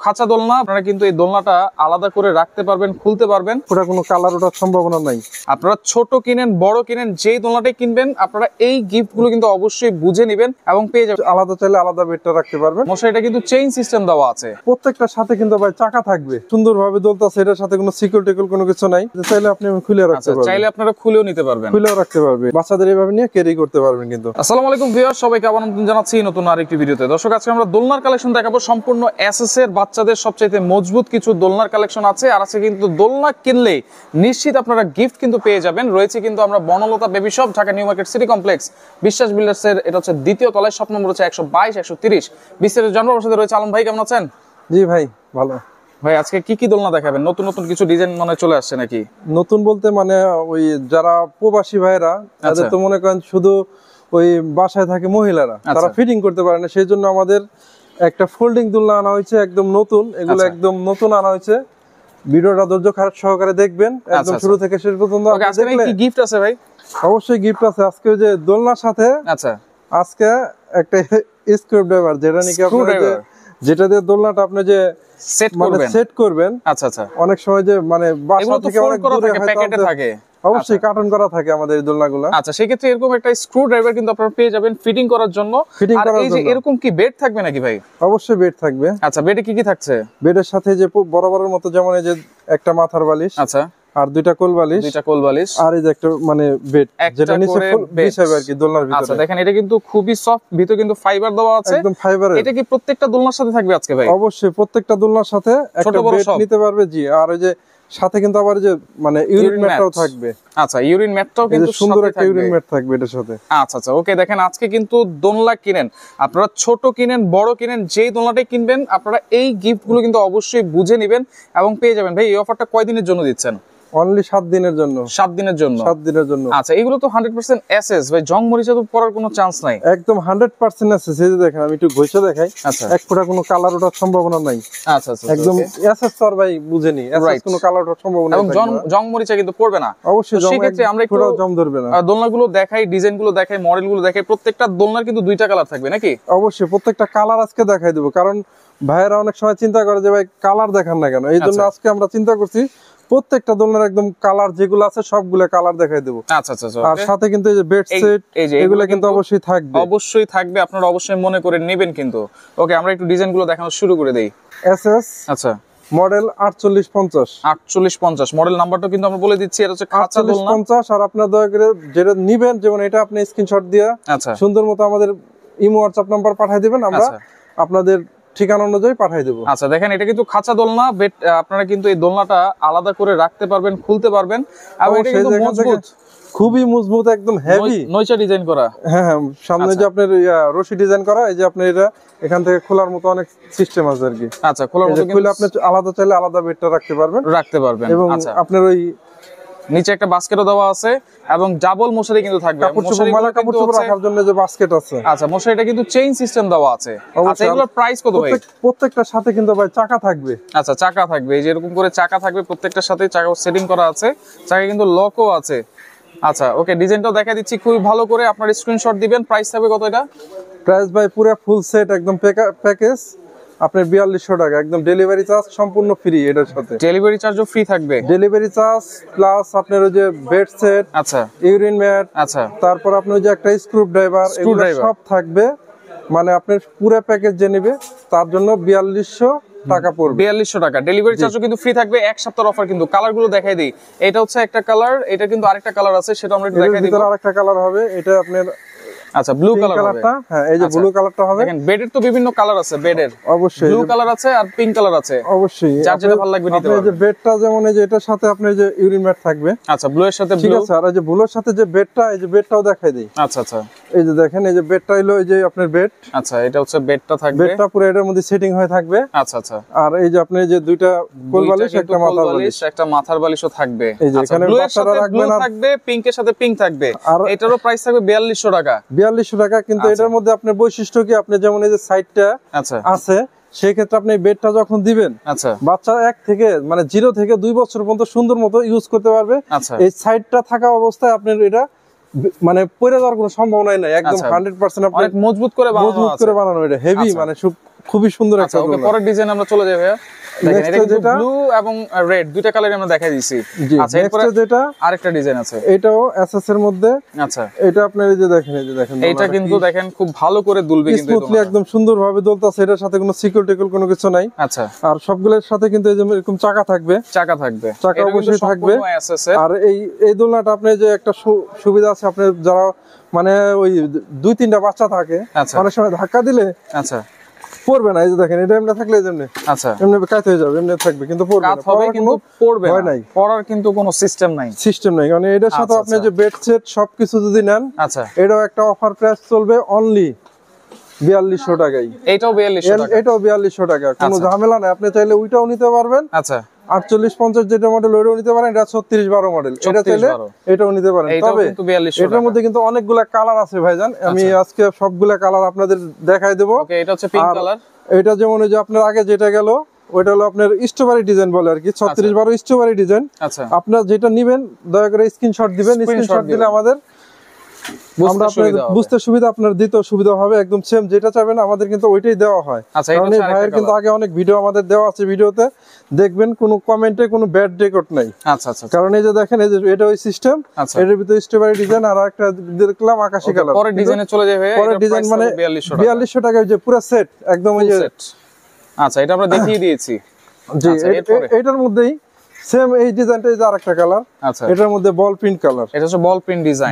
খাঁচা দোলনা, আপনারা কিন্তু এই দোলনাটা আলাদা করে রাখতে পারবেন, খুলতে পারবেন। ওটা কোনো কালার ওঠার সম্ভাবনা নাই। আপনারা ছোট কিনেন বড় কিনেন, যেই দোলনাটাই কিনবেন আপনারা এই গিফট গুলো কিন্তু অবশ্যই বুঝে নেবেন এবং পেয়ে যাবেন। আলাদা চাইলে আলাদা বেডটা রাখতে পারবেন। মশাইটা কিন্তু চেইন সিস্টেম দেওয়া আছে, প্রত্যেকটার সাথে কিন্তু ভাই চাকা থাকবে, সুন্দরভাবে দোলতাছে। এটার সাথে কোনো সিকিউরিটি কোনো কিছু নাই, চাইলে আপনি খুলে রাখতে পারবেন। চাইলে আপনারা খুলেও নিতে পারবেন, খুলেও রাখতে পারবেন। বাচ্চাদের এইভাবে নিয়ে ক্যারি করতে পারবেন কিন্তু। আসসালামু আলাইকুম ভিউয়ার্স, সবাইকে আমন্ত্রণ জানাচ্ছি নতুন আরেকটি ভিডিওতে। দর্শক, আজকে আমরা দোলনার কালেকশন দেখাবো। সম্পূর্ণ এসএস এর বাচ্চাদের সবচেয়ে মজবুত কিছু দোলনার কালেকশন আছে। আর আছে কিন্তু দোলনা কিনলে নিশ্চিত আপনারা গিফট কিন্তু পেয়ে যাবেন। রয়েছে কিন্তু আমরা Bonolota baby shop, Dhaka new market city complex, Biswas builders এর, এটা হচ্ছে দ্বিতীয় তলায়, শপ নম্বর হচ্ছে 122 130। বিস্তারিত জানবো। আমার সাথে রয়েছে আলম ভাই। কেমন আছেন? জি ভাই, ভালো। ভাই, আজকে কি কি দোলনা দেখাবেন? নতুন নতুন কিছু ডিজাইন মনে চলে আসছে নাকি? নতুন বলতে মানে ওই যারা প্রবাসী ভাইরা, তাদের তো মনে করেন শুধু ওই বাসায় থাকে মহিলারা, তারা ফিটিং করতে পারে না, সেই জন্য আমাদের একটা ফোল্ডিং দোলনা আনা হয়েছে, একদম নতুন। এগুলো একদম নতুন আনা হয়েছে। ভিডিওটা ধৈর্য সহকারে দেখবেন একদম শুরু থেকে শেষ পর্যন্ত। কি গিফট আছে ভাই? অবশ্যই গিফট আছে। আজকে ওই যে দোলনার সাথে আজকে একটা স্ক্রু ড্রাইভার, যেটা নাকি আপনারা যেটা দিয়ে দোলনাটা আপনি যে সেট করবেন। অনেক সময় যে মানে বাসা থেকে অনেক দূরে প্যাকেটে থাকে, অবশ্যই কার্টন করা থাকে আমাদের এই দোলনাগুলো। সেই ক্ষেত্রে এরকম একটা স্ক্রু ড্রাইভার কিন্তু আপনারা পেয়ে যাবেন ফিটিং করার জন্য। আর এই যে এরকম কি বেড থাকবে নাকি ভাই? অবশ্যই বেড থাকবে। বেডে কি কি থাকছে? বেডের সাথে যে বরাবরের মতো যেমন এই যে একটা মাথার বালিশ, আর দুইটা কোল বালিশ, আর এই যে একটা মানে বেড, যেটা নিচে বিছাবে আর কি দোলনার ভিতরে। দেখেন, এটা কিন্তু খুবই সফট, ভিতরে কিন্তু ফাইবার দেওয়া আছে, একদম ফাইবার। এটা কি প্রত্যেকটা দোলনার সাথে থাকবে আজকে ভাই? অবশ্যই প্রত্যেকটা দোলনার সাথে একটা বেড নিতে পারবে। জি, আর ওই যে সাথে কিন্তু আবার যে মানে ইউরিন ম্যাটটাও থাকবে। ইউরিন ম্যাটটাও কিন্তু সুন্দর একটা ইউরিন ম্যাট থাকবে এটার সাথে। ওকে, দেখেন আজকে কিন্তু দোলনা কিনেন, আপনারা ছোট কিনেন বড় কিনেন, যেই দোলনাটাই কিনবেন আপনারা এই গিফট গুলো কিন্তু অবশ্যই বুঝে নেবেন এবং পেয়ে যাবেন। ভাই, এই অফারটা কয় দিনের জন্য দিচ্ছেন? অনলি 7 দিনের জন্য। 7 দিনের জন্য? 7 দিনের জন্য। এগুলো তো 100% এসএস ভাই, জং মরিচা তো পড়ার কোনো চান্স নাই। একদম 100% এসএস। এই যে দেখেন, আমি একটু ঘষে দেখাই। এক ফোঁটা কোনো কালার ওঠার সম্ভাবনা নাই। একদম এসএস তো ভাই বুঝেনি, এসএস কোনো কালার ওঠার সম্ভাবনা নাই, এবং জং মরিচা কিন্তু পড়বে না। অবশ্যই সেই ক্ষেত্রে আমরা একটু জং ধরবে না। দোলনাগুলো দেখাই, ডিজাইনগুলো দেখাই, মডেলগুলো দেখাই। প্রত্যেকটা দোলনার কিন্তু দুইটা কালার থাকবে নাকি? অবশ্যই প্রত্যেকটা কালার আজকে দেখাই দেব, কারণ ভাইয়েরা অনেক সময় চিন্তা করে যে ভাই কালার দেখান না কেন। এই জন্য আজকে আমরা চিন্তা করছি প্রত্যেকটা দোলনার একদম কালার যেগুলো আছে সবগুলো কালার দেখাই দেব। আর সাথে কিন্তু এই যে বেড সেট, এগুলো কিন্তু অবশ্যই থাকবে, আপনারা অবশ্যই মনে করে নেবেন কিন্তু। ওকে, আমরা একটু ডিজাইনগুলো দেখানো শুরু করে দেই। এসএস মডেল 4850 মডেল নাম্বারটা কিন্তু আমরা বলে দিচ্ছি। এটা হচ্ছে খাঁচা দোলনা 4850। আর আপনারা দয়া করে যেটা নেবেন, যেমন এটা আপনি স্ক্রিনশট দিয়ে সুন্দর মতো আমাদের ইমো হোয়াটসঅ্যাপ নাম্বার পাঠিয়ে দিবেন, আমরা আপনাদের ঠিকানা অনুযায়ী পাঠিয়ে দেব। দেখেন, এটা কিন্তু খাঁচা দোলনা বেড, আপনারা কিন্তু এই দোলনাটা আলাদা করে রাখতে পারবেন, খুলতে পারবেন, এবং এটা কিন্তু মজবুত, খুবই মজবুত, একদম হেভি নইচা ডিজাইন করা। হ্যাঁ, সামনে যে আপনার রশি ডিজাইন করা, এই যে আপনি এটা এখান থেকে খোলার মতো অনেক সিস্টেম আছে আর কি। খোলার মতো খুলে আপনি আলাদা চাইলে আলাদা বেডটা রাখতে পারবেন। এবং আপনার ওই নিচে একটা বাস্কেটও দেওয়া আছে এবং ডাবল মশারি কিন্তু থাকবে। কাপড় রাখার জন্য যে বাস্কেট আছে। মশারিটা কিন্তু চেইন সিস্টেম দেওয়া আছে। এগুলোর প্রাইস কত ভাই? প্রত্যেকটার সাথে কিন্তু ভাই চাকা থাকবে। চাকা থাকবে, এই যে এরকম করে চাকা থাকবে, প্রত্যেকটার সাথে চাকা সেটিং করা আছে, চাকা কিন্তু লকও আছে। ওকে, ডিজাইনটাও দেখা দিচ্ছি খুবই ভালো করে, আপনার স্ক্রিনশট দিবেন। প্রাইস থাকবে কত এটা? প্রাইস ভাই পুরো ফুল সেট একদম প্যাকেজ আপনার 4200 টাকা, একদম ডেলিভারি চার্জ সম্পূর্ণ ফ্রি। এটার সাথে ডেলিভারি চার্জও ফ্রি থাকবে। ডেলিভারি চার্জ প্লাস আপনার ওই যে বেড সেট, ইউরিন ম্যাট, তারপর আপনার যে একটা স্ক্রু ড্রাইভার, এগুলো সব থাকবে। মানে আপনার পুরো প্যাকেজ যে নেবে তার জন্য 4200 টাকা পড়বে। 4200 টাকা। ডেলিভারি চার্জও কিন্তু ফ্রি থাকবে। এক সপ্তাহের অফার কিন্তু। কালারগুলো দেখাই দেই। এটা হচ্ছে একটা কালার, এটা কিন্তু আরেকটা কালার আছে, সেটা আমরা একটু দেখাই দিই। আরেকটা কালার হবে, এটা আপনার ব্লু কালারটা। হ্যাঁ, এই যে ব্লু কালারটা হবে। দেখেন, বেডের তো বিভিন্ন কালার আছে, বেডের অবশ্যই ব্লু কালার আছে আর পিঙ্ক কালার আছে। অবশ্যই যার যেটা ভালো লাগবে নিতে পারবেন। এই যে বেডটা যেমন এই যে এটার সাথে আপনার যে ইউরিন ম্যাট থাকবে। ব্লু এর সাথে ঠিক আছে। আর এই যে ব্লুর সাথে যে বেডটা, এই যে বেডটাও দেখাই দেই। এই যে দেখেন, এই যে বেডটা হলো এই যে আপনার বেড। এটা হচ্ছে বেডটা থাকবে। বেডটা পুরো এটার মধ্যে সেটিং হয়ে থাকবে। আর এই যে আপনি যে দুইটা কোল বালিশ, একটা মাথার বালিশ, একটা মাথার বালিশও থাকবে। এই যে এখানে বাচ্চারা রাখবেন, আর থাকবে পিঙ্কের সাথে পিঙ্ক থাকবে। আর এটারও প্রাইস থাকবে 4200 টাকা। 4200 টাকা। কিন্তু এটার মধ্যে আপনার বৈশিষ্ট্য কি, আপনি যেমন এই যে সাইডটা আছে, সেই ক্ষেত্রে আপনি বেডটা যখন দিবেন, বাচ্চা 1 থেকে মানে 0 থেকে 2 বছর পর্যন্ত সুন্দর মতো ইউজ করতে পারবে। এই সাইডটা থাকা অবস্থায় আপনার এটা মানে পড়ে যাওয়ার কোনো সম্ভাবনাই নাই। একদম 100% অনেক মজবুত করে বানানো, এটা হেভি, মানে খুবই সুন্দর একটা ওকে, দোলনা। পরের ডিজাইন আমরা চলে যাই ভাইয়া। দেখেন এটা কিন্তু ব্লু এবং রেড দুইটা কালার আমরা দেখাই দিয়েছি। আচ্ছা, এরপর যেটা আরেকটা ডিজাইন আছে, এটাও এসএস এর মধ্যে। আচ্ছা, এটা আপনার এই যে দেখেন, এটা কিন্তু দেখেন খুব ভালো করে দুলবে কিন্তু স্মুথলি একদম সুন্দরভাবে দুলতাছে। এটার সাথে কোনো সিকল টিকল কোনো কিছু নাই। আচ্ছা, আর সবগুলোর সাথে কিন্তু এই যে এরকম চাকা থাকবে, চাকা অবশ্যই থাকবে। আর এই দোলনাটা আপনি যে একটা সুবিধা আছে, আপনি যারা মানে ওই 2-3টা বাচ্চা থাকে, অনেক সময় ধাক্কা দিলে আচ্ছা পড়বে না। এই যে দেখেন, এটা এমনি থাকলে এমনি আচ্ছা এমনি কাট হয়ে যাবে, এমনি থাকবে কিন্তু পড়বে না। পড়বে না, পড়ার কিন্তু কোনো সিস্টেম নাই। কারণ এটার সাথে আপনি যে বেড সেট সবকিছু যদি নেন, আচ্ছা, এটাও একটা অফার প্রাইস চলবে অনলি 4200 টাকায়। এটাও 4200 টাকা, এটাও 4200 টাকা, কোনো ঝামেলা নাই। আপনি চাইলে ওইটাও নিতে পারবেন। আচ্ছা, 4850 যেটা মডেল ওইটাও নিতে পারেন। এটা 3612 মডেল, এটা চাইলে এটাও নিতে পারেন। তবে এটার মধ্যে কিন্তু অনেকগুলা কালার আছে ভাইজান, আমি আজকে সবগুলা কালার আপনাদের দেখাই দেব। ওকে, এটা হচ্ছে পিঙ্ক কালার। এটা যেমন ওই যে আপনার আগে যেটা গেল ওইটা হলো আপনার স্ট্রবেরি ডিজাইন বলে আর কি, 3612 স্ট্রবেরি ডিজাইন। আচ্ছা, আপনার যেটা নেবেন দয়া করে স্ক্রিনশট দিবেন। স্ক্রিনশট দিলে আমাদের আমরা আপনাদের বুঝতে সুবিধা, আপনার দিতে সুবিধা হবে। একদম সেম যেটা চাইবেন আমাদের কিন্তু ওইটাই দেওয়া হয়। কারণ এই ভাইয়ের কিন্তু আগে অনেক ভিডিও আমাদের দেওয়া আছে, ভিডিওতে দেখবেন কোনো কমেন্টে কোনো ব্যাড রেকর্ড নাই। আচ্ছা আচ্ছা, কারণ এই যে দেখেন, এই যে এটা ওই সিস্টেম, এটার ভিতরে স্ট্রবেরি ডিজাইন আর একটা দেখলাম আকাশী কালার। পরের ডিজাইনে চলে যাবে, পরের ডিজাইন মানে 4200 টাকা, যে পুরো সেট একদম ওই যে। আচ্ছা, এটা আমরা দেখিয়ে দিয়েছি। জি, এটার মধ্যেই সেম এই ডিজাইনটাই যে আরেকটা কালার। আচ্ছা, এটার মধ্যে বল প্রিন্ট কালার, এটা হচ্ছে বল প্রিন্ট ডিজাইন।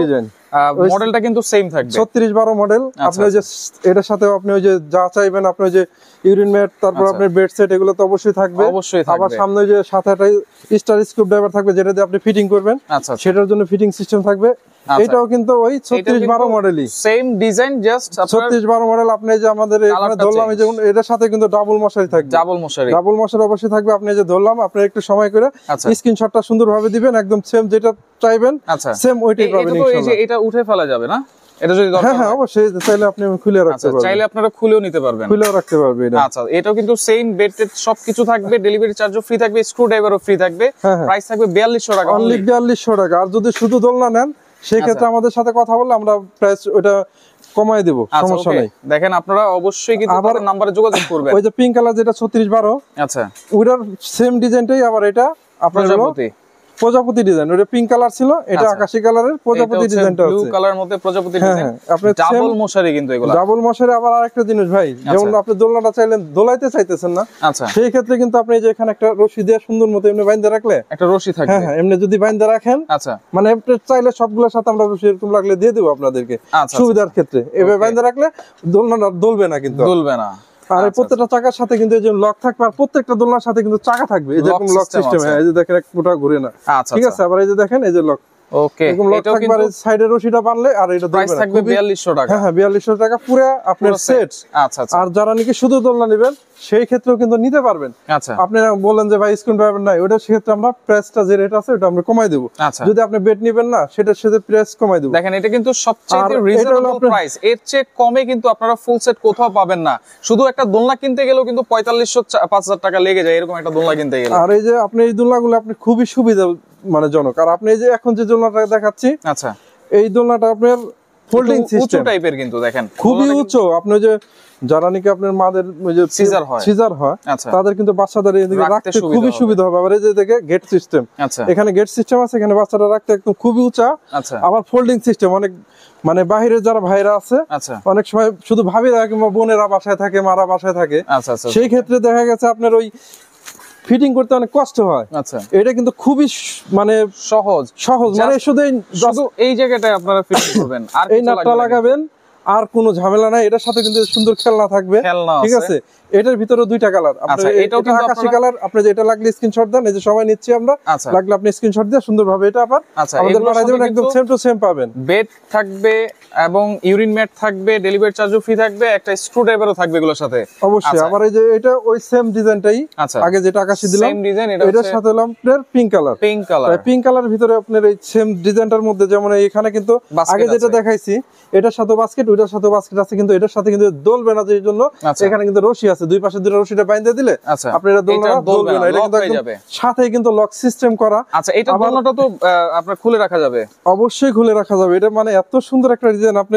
মডেলটা কিন্তু সেম থাকবে, 3612 মডেল। আপনি ওই যে এটার সাথে আপনি ওই যে যা চাইবেন, আপনি ওই যে ইউরিন ম্যাট, তারপর আপনার বেড সেট, এগুলো তো অবশ্যই থাকবে। আবার সামনে ওই যে সাথে একটা স্টার স্ক্রু ড্রাইভার থাকবে, যেটা দিয়ে আপনি ফিটিং করবেন, সেটার জন্য ফিটিং সিস্টেম থাকবে। এটাও কিন্তু ওই 3612 মডেলই, সেম ডিজাইন, জাস্ট 3612 মডেল। আপনি যে আমাদের এখানে ধরলাম, এই যে এটার সাথে কিন্তু ডাবল মশারি থাকবে, ডাবল মশারি অবশ্যই থাকবে। আপনি যে ধরলাম, আপনি একটু সময় করে স্ক্রিনশটটা সুন্দরভাবে দিবেন, একদম সেম যেটা চাইবেন সেম ওইটাই পাবেন ইনশাআল্লাহ। এটা উঠে ফেলা যাবে না, এটা যদি দরকার হয়? হ্যাঁ, অবশ্যই চাইলে আপনি খুলে রাখতে পারবেন, চাইলে আপনারা খুলেও নিতে পারবেন, খুলেও রাখতে পারবেন এটা। আচ্ছা, এটাও কিন্তু সেম বেড টেড সবকিছু থাকবে, ডেলিভারি চার্জও ফ্রি থাকবে, স্ক্রু ড্রাইভারও ফ্রি থাকবে। প্রাইস থাকবে 4200 টাকা, অনলি 4200 টাকা। আর যদি শুধু দোলনা নেন, সেই ক্ষেত্রে আমাদের সাথে কথা বললে আমরা প্রাইস ওটা কমায় দেব, সমস্যা নাই। দেখেন, আপনারা অবশ্যই কিন্তু তাদের নম্বরে যোগাযোগ করবেন। ওই যে পিঙ্ক কালার যেটা 3612, আচ্ছা, ওটার সেম ডিজাইনটাই আবার এটা আপনার প্রজাপতি ডিজাইন। ওটা পিঙ্ক কালার ছিল, এটা আকাশী কালারের প্রজাপতি ডিজাইনটা আছে, ব্লু কালারের মধ্যে প্রজাপতি ডিজাইন। আপনি ডাবল মশারি কিন্তু এগুলো ডাবল মশারি। আবার আরেকটা জিনিস ভাই, যেমন আপনি দোলনাটা চাইলেন দোলাইতে চাইতেছেন না, আচ্ছা, সেই ক্ষেত্রে কিন্তু আপনি যে এখানে একটা রশি দিয়ে সুন্দর মতো এমনি বাইন্ধে রাখলে, একটা রশি থাকবে, হ্যাঁ, এমনি যদি বাইন্ধে রাখেন, আচ্ছা, মানে আপনি চাইলে সবগুলোর সাথে আমরা রশি এরকম লাগলে দিয়ে দেব আপনাদেরকে সুবিধার ক্ষেত্রে। এভাবে বাইন্ধে রাখলে দোলনাটা দুলবে না, কিন্তু দুলবে না। আর প্রত্যেকটা চাকার সাথে কিন্তু এই যে লক থাকবে, আর প্রত্যেকটা দোলনার সাথে কিন্তু চাকা থাকবে, এরকম লক সিস্টেম। এই যে দেখেন, এক ফুটা ঘুরে না, ঠিক আছে। আবার এই যে দেখেন, এই যে লক, ওকে, এটাও কিন্তু সাইডের রশিটা বানলে আর এটা প্রাইস থাকবে 4200 টাকা। হ্যাঁ, 4200 টাকা পুরো আপনার সেট। আচ্ছা, আর যারা নাকি শুধু দোলনা নেবেন, সেই ক্ষেত্রেও কিন্তু নিতে পারবেন। আচ্ছা, আপনি বলেন যে ভাই স্ক্রু ড্রাইভার নাই, ওটা সেক্ষেত্রে আমরা প্রাইসটা যে রেট আছে ওটা আমরা কমাই দেব। যদি আপনি বেড নেবেন না, সেটার সাথে প্রাইস কমাই দেব। দেখেন, এটা কিন্তু সবচেয়ে রিজনেবল প্রাইস, এর চেয়ে কমে কিন্তু আপনারা ফুল সেট কোথাও পাবেন না। শুধু একটা দোলনা কিনতে গেলেও কিন্তু 4500-5000 টাকা লেগে যায়, এরকম একটা দোলনা কিনতে গেলে। আর এই যে আপনি এই দোলনাগুলো আপনি খুবই সুবিধা মানে জনক। আর আপনি এই যে এখন যে দোলনাটা দেখাচ্ছি, আচ্ছা, এই দোলনাটা আপনার ফোল্ডিং সিস্টেম টাইপের, কিন্তু দেখেন খুবই উঁচু। আপনি যে যারা নাকি আপনার মাদের যে সিজার হয়, তাদের কিন্তু বাচ্চাদের এদিকে রাখতে খুবই সুবিধা হবে। আবার এই যে দেখে গেট সিস্টেম, এখানে গেট সিস্টেম আছে, এখানে বাচ্চাটা রাখতে একদম খুবই উঁচা। আবার ফোল্ডিং সিস্টেম, অনেক মানে বাহিরে যারা ভাইরা আছে, অনেক সময় শুধু ভাবিরা কিংবা বোনেরা বাসায় থাকে, মারা বাসায় থাকে, সেই ক্ষেত্রে দেখা গেছে আপনার ওই ফিটিং করতে অনেক কষ্ট হয়। আচ্ছা, এটা কিন্তু খুবই মানে সহজ, মানে শুধু এই জায়গাটায় আপনারা ফিটিং করবেন, আর এই নাটটা লাগাবেন, আর কোনো ঝামেলা নাই। এটার সাথে কিন্তু সুন্দর খেলনা থাকবে, ঠিক আছে। এটার ভিতরে দুইটা কালার, এটাও কিন্তু আকাশী কালার। আপনি যেটা লাগলে স্ক্রিনশট দেন, এই যে সময় নিচ্ছি আমরা, লাগলে আপনি স্ক্রিনশট দিয়ে সুন্দরভাবে এটা আবার আমাদের পাঠিয়ে দিবেন, একদম সেম টু সেম পাবেন। বেড থাকবে এবং ইউরিন ম্যাট থাকবে, ডেলিভারি চার্জও ফ্রি থাকবে, একটা স্ক্রু ড্রাইভারও থাকবে এগুলোর সাথে অবশ্যই। আবার এই যে এটা ওই সেম ডিজাইনটাই, আগে যেটা আকাশী দিলাম, সেম ডিজাইন, এটার সাথে হলো আপনার পিঙ্ক কালার। পিঙ্ক কালারের ভিতরে আপনার এই সেম ডিজাইনটার মধ্যে, যেমন এখানে কিন্তু আগে যেটা দেখাইছি, এটার সাথে বাস্কেট, ওইটার সাথে বাস্কেট আছে, কিন্তু এটার সাথে কিন্তু দোলবে না, যেই জন্য এখানে কিন্তু রশি আছে, দুই পাশে দুটো রশিটা বাইন্ধে দিলে আপনার এটা দোলবে না। এটা কিন্তু একদম সাথে কিন্তু লক সিস্টেম করা। আচ্ছা, এটা দোলনাটা তো আপনার খুলে রাখা যাবে, অবশ্যই খুলে রাখা যাবে। এটা মানে এত সুন্দর একটা ডিজাইন, আপনি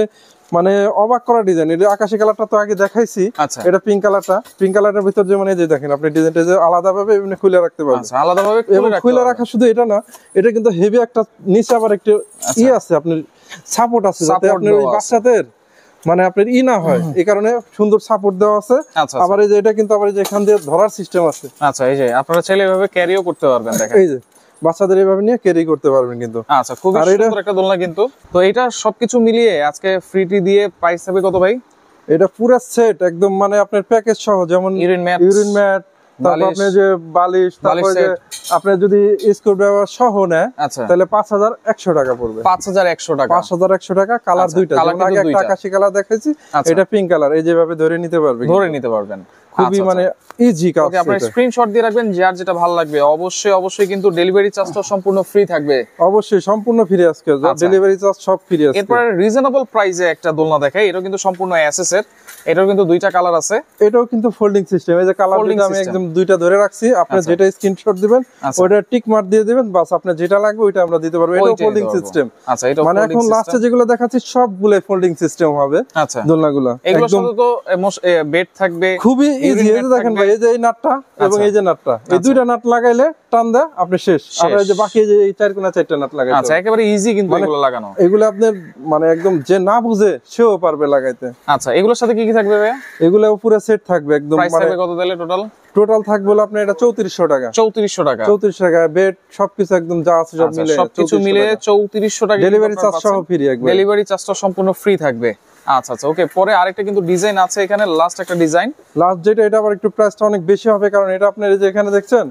মানে অবাক করা ডিজাইন। এটা আকাশি কালারটা তো আগে দেখাইছি, আচ্ছা এটা পিঙ্ক কালারটা। পিঙ্ক কালারের ভিতর যেমন এই যে দেখেন আপনি ডিজাইনটা যে আলাদা ভাবে এমনি খুলে রাখতে পারবেন। আচ্ছা আলাদা ভাবে এবং খুলে রাখা শুধু এটা না, এটা কিন্তু হেভি একটা নিচে আবার একটু আছে, আপনার সাপোর্ট আছে যাতে আপনার ওই বাচ্চাদের মানে আপনার না হয়, এই কারণে সুন্দর সাপোর্ট দেওয়া আছে। আবার এই যে এটা কিন্তু আবার এই যে এখান দিয়ে ধরার সিস্টেম আছে। আচ্ছা এই যে আপনারা চাইলে এভাবে ক্যারিও করতে পারবেন, দেখেন এই যে বাচ্চাদের এইভাবে নিয়ে ক্যারি করতে পারবেন কিন্তু। আচ্ছা খুব সুন্দর একটা দোলনা কিন্তু। তো এটা সবকিছু মিলিয়ে আজকে ফ্রিটি দিয়ে প্রাইস হবে কত ভাই? এটা পুরো সেট একদম মানে আপনার প্যাকেজ সহ, যেমন ইউরিন ম্যাট, তারপর আপনি যে বালিশ, তারপর যে আপনি যদি স্ক্রু ড্রাইভার সহ নেয় তাহলে 5100 টাকা পড়বে। 5100 টাকা, 5100 টাকা। কালার দুইটা, যেমন আগে একটা আকাশি কালার দেখাইছি, এটা পিঙ্ক কালার। এই যেভাবে ধরে নিতে পারবেন, খুবই মানে ইজি কাজ। ওকে, আপনারা স্ক্রিনশট দিয়ে রাখবেন, যার যেটা ভালো লাগবে। অবশ্যই কিন্তু ডেলিভারি চার্জটা সম্পূর্ণ ফ্রি থাকবে। অবশ্যই সম্পূর্ণ ফ্রি আজকে, ডেলিভারি চার্জ সব ফ্রি আছে। এরপরে রিজনেবল প্রাইসে একটা দোলনা দেখাই, এটা কিন্তু সম্পূর্ণ এসএস এর। এটাও কিন্তু দুইটা কালার আছে, এটাও কিন্তু ফোল্ডিং সিস্টেম। এই যে কালার দুটো আমি একদম দুইটা ধরে রাখছি, আপনি যেটা স্ক্রিনশট দিবেন ওটা টিক মার্ক দিয়ে দিবেন, বাস আপনার যেটা লাগবে ওইটা আমরা দিতে পারবো। এটাও ফোল্ডিং সিস্টেম। আচ্ছা এটা মানে এখন লাস্টে যেগুলো দেখাচ্ছি সবগুলো ফোল্ডিং সিস্টেম হবে। আচ্ছা দোলনাগুলো এগুলোর সাথে তো বেড থাকবে, খুবই ইজি। এই যে দেখেন ভাই, এই যে এই নাটটা এবং এই যে নাটটা, এই দুইটা নাট লাগাইলে টান দেয় আপনি শেষ। আর এই যে বাকি যে এই চার কোণা চারটা নাট লাগাইতে, আচ্ছা একেবারে ইজি কিন্তু এগুলো লাগানো। এগুলো আপনার মানে একদম যে না বুঝে সেও পারবে লাগাইতে। আচ্ছা এগুলোর সাথে কি কি থাকবে ভাই? এগুলো পুরো সেট থাকবে একদম। মানে কত দিলে টোটাল থাকবে বলে আপনার এটা 3400 টাকা। 3400 টাকা, 3400 টাকা। বেড সবকিছু একদম যা আছে সব মিলে সবকিছু মিলে 3400 টাকা। ডেলিভারি চার্জ সহ ফ্রি, একদম ডেলিভারি চার্জটা সম্পূর্ণ ফ্রি থাকবে। আচ্ছা ওকে। পরে আরেকটা কিন্তু ডিজাইন আছে এখানে, লাস্ট একটা ডিজাইন, লাস্ট যেটা, এটা আবার একটু প্রাইসটা অনেক বেশি হবে, কারণ এটা আপনার এই যে এখানে দেখছেন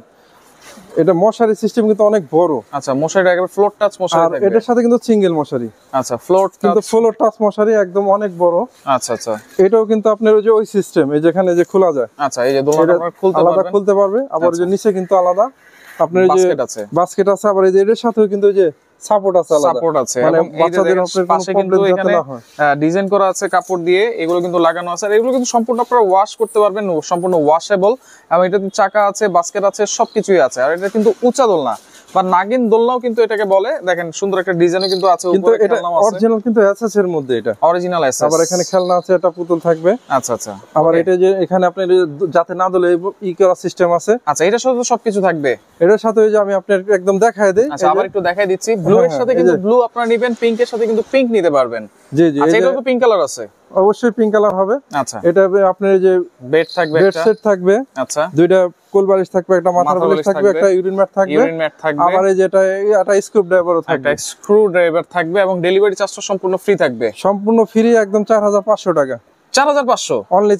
এটা মশারি সিস্টেম কিন্তু অনেক বড়। আচ্ছা মশারিটা একবার ফ্লোর টাচ মশারি থাকবে, এটার সাথে কিন্তু সিঙ্গেল মশারি। আচ্ছা ফ্লোর টাচ মশারি একদম অনেক বড়। আচ্ছা এটাও কিন্তু আপনার ওই যে ওই সিস্টেম, এই যেখানে যে খোলা যায়। আচ্ছা এই যে দোলনাটা আপনারা খুলতে পারবে। আবার যে নিচে কিন্তু আলাদা আপনার এই যে বাস্কেট আছে। আবার এই যে এর সাথেও কিন্তু ওই যে সাপোর্ট আছে, সাপোর্ট আছে। মানে বাচ্চাদের পাশে কিন্তু এখানে ডিজাইন করা আছে কাপড় দিয়ে, এগুলো কিন্তু লাগানো আছে। আর এগুলো কিন্তু সম্পূর্ণ আপনারা ওয়াশ করতে পারবেন, সম্পূর্ণ ওয়াশেবল। এবং এটাতে চাকা আছে, বাস্কেট আছে, সবকিছুই আছে। আর এটা কিন্তু উঁচা দোলনা বা নাগিন দোলনাও কিন্তু এটাকে বলে। দেখেন সুন্দর একটা ডিজাইনও কিন্তু আছে, কিন্তু এটা অরিজিনাল কিন্তু এসএস এর মধ্যে, এটা অরিজিনাল এসএস। আবার এখানে খেলনা আছে, এটা পুতুল থাকবে। আচ্ছা আবার এটা যে এখানে আপনার যাতে না দোলে ই করা সিস্টেম আছে। আচ্ছা এটার সাথে সবকিছু থাকবে। এটার সাথে ওই যে আমি আপনাকে একদম দেখায় দেই। আচ্ছা আবার একটু দেখাই দিচ্ছি। ব্লু এর সাথে কিন্তু ব্লু আপনারা নেবেন, পিঙ্ক এর সাথে কিন্তু পিঙ্ক নিতে পারবেন। জি আচ্ছা এটাও তো পিঙ্ক কালার আছে, অবশ্যই পিঙ্ক কালার হবে। আচ্ছা এটা আপনার এই যে বেড থাকবে, বেড সেট থাকবে। আচ্ছা দুইটা কোল বালিশ থাকবে, একটা মাথার বালিশ থাকবে, একটা ইউরিন ম্যাট থাকবে। আবার এই যে এটা স্ক্রু ড্রাইভারও থাকবে, একটা স্ক্রু ড্রাইভার থাকবে। এবং ডেলিভারি চার্জটা সম্পূর্ণ ফ্রি থাকবে, সম্পূর্ণ ফ্রি একদম। 4500 টাকা, 4500 অনলি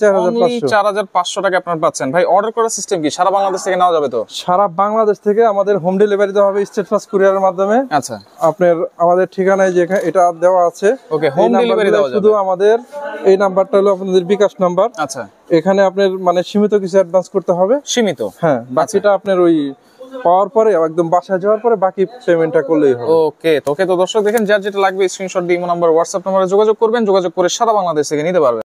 4500 টাকা আপনারা পাচ্ছেন। ভাই অর্ডার করার সিস্টেম কি সারা বাংলাদেশ থেকে নেওয়া যাবে? তো সারা বাংলাদেশ থেকে আমাদের হোম ডেলিভারি দেওয়া হবে স্টেট ফাস্ট কুরিয়ারের মাধ্যমে। আচ্ছা আপনার আমাদের ঠিকানায় যে এটা দেওয়া আছে, ওকে হোম ডেলিভারি দেওয়া যাবে। শুধু আমাদের এই নাম্বারটা হলো আপনাদের বিকাশ নাম্বার। আচ্ছা এখানে আপনার মানে সীমিত কিছু অ্যাডভান্স করতে হবে, সীমিত। হ্যাঁ, বাকিটা আপনার ওই পাওয়ার পরে একদম বাসায় যাওয়ার পরে বাকি পেমেন্টটা করলেই হবে। ওকে তো দর্শক দেখেন, যার যেটা লাগবে স্ক্রিনশট দিয়ে ইমো নাম্বার, হোয়াটসঅ্যাপ নম্বরে যোগাযোগ করবেন। যোগাযোগ করে সারা বাংলাদেশ থেকে নিতে পারবেন।